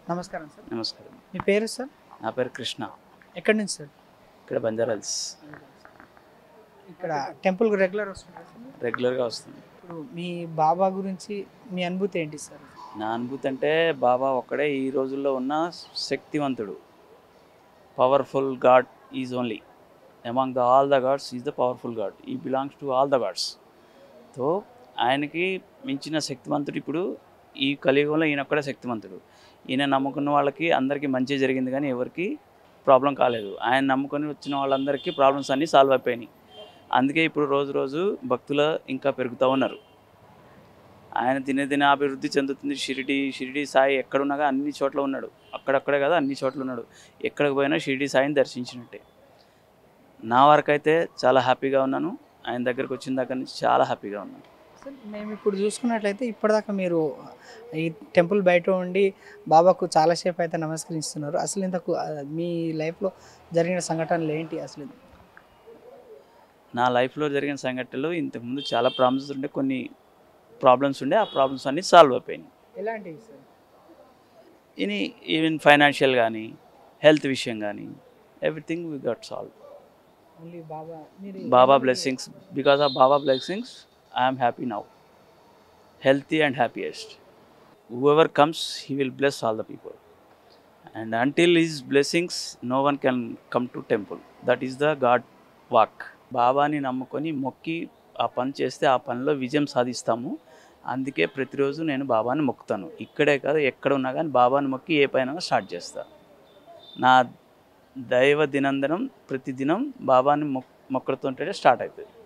నమస్కారం సార్. నమస్కారం. మీ పేరు సార్? నా పేరు కృష్ణ. ఎక్కడి నుంచి సార్? ఇక్కడ బంజారాల్స్. ఇక్కడ టెంపుల్కి రెగ్యులర్ వస్తుంటారు సార్? రెగ్యులర్గా వస్తుంది. ఇప్పుడు మీ బాబా గురించి మీ అనుభూతి ఏంటి సార్? నా అనుభూతి అంటే బాబా ఒక్కడే ఈ రోజుల్లో ఉన్న శక్తివంతుడు. Powerful God is only among all the gods is the powerful God. ఈ belongs to all the gods. So ఆయనకి మించిన శక్తివంతుడు ఇప్పుడు ఈ కలియుగంలో ఈయన ఒక్కడే శక్తివంతుడు. ఈయన నమ్ముకున్న వాళ్ళకి అందరికీ మంచి జరిగింది, కానీ ఎవరికి ప్రాబ్లం కాలేదు. ఆయన నమ్ముకొని వచ్చిన వాళ్ళందరికీ ప్రాబ్లమ్స్ అన్నీ సాల్వ్ అయిపోయినాయి. అందుకే ఇప్పుడు రోజు రోజు భక్తులు ఇంకా పెరుగుతూ ఉన్నారు. ఆయన దినదిన అభివృద్ధి చెందుతుంది. షిరిడి సాయి ఎక్కడున్నాగా అన్ని చోట్ల ఉన్నాడు. అక్కడక్కడే కదా అన్ని చోట్ల ఉన్నాడు. ఎక్కడికి పోయినా షిరిడి సాయిని దర్శించినట్టే. నా వరకైతే చాలా హ్యాపీగా ఉన్నాను. ఆయన దగ్గరికి వచ్చిన దగ్గర నుంచి చాలా హ్యాపీగా ఉన్నాను. సార్ మేము ఇప్పుడు చూసుకున్నట్లయితే ఇప్పటిదాకా మీరు ఈ టెంపుల్ బయట ఉండి బాబాకు చాలాసేపు అయితే నమస్కరిస్తున్నారు. అసలు ఇంతకు మీ లైఫ్లో జరిగిన సంఘటనలు ఏంటి అసలు? నా లైఫ్లో జరిగిన సంఘటనలు ఇంతకుముందు చాలా ప్రాబ్లమ్స్ ఉండే, కొన్ని ప్రాబ్లమ్స్ ఉండే. ఆ ప్రాబ్లమ్స్ అన్నీ సాల్వ్ అయిపోయినాయి. ఎలాంటివి సార్? ఈవెన్ ఫైనాన్షియల్ కానీ, హెల్త్ విషయం కానీ, everything we got solve. Only Baba Baba blessings. Because of Baba blessings, I am happy now. Healthy and happiest. Whoever comes, he will bless all the people. And until his blessings, no one can come to temple. That is the God walk. బాబాని నమ్ముకొని మొక్కి ఆ పని చేస్తే ఆ పనిలో విజయం సాధిస్తాము. అందుకే ప్రతిరోజు నేను బాబాని మొక్కుతాను. ఇక్కడే కాదు, ఎక్కడ ఉన్నా కానీ బాబాని మొక్కి ఏ పైన స్టార్ట్ చేస్తాను. నా దైవ దినందనం ప్రతిదినం బాబాని మొక్కడుతుంటే స్టార్ట్ అవుతుంది.